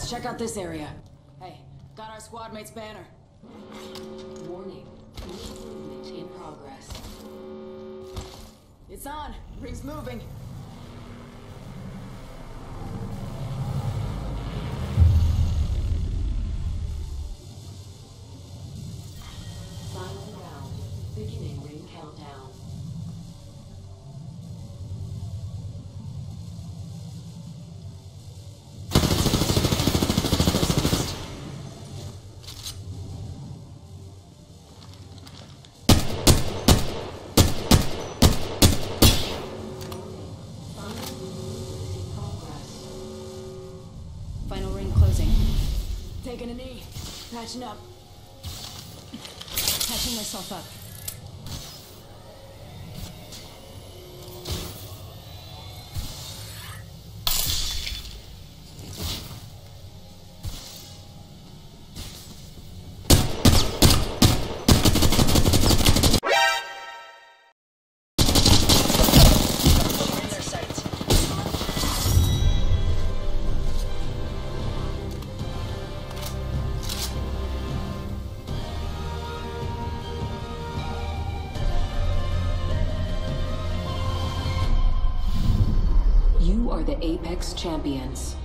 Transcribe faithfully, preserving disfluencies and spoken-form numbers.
check out this area. Hey, got our squad mate's banner. Warning. Movement in progress. It's on. Ring's moving. Final round. Beginning ring countdown. Final ring closing. Taking a knee. Patching up. Patching myself up. You are the Apex Champions.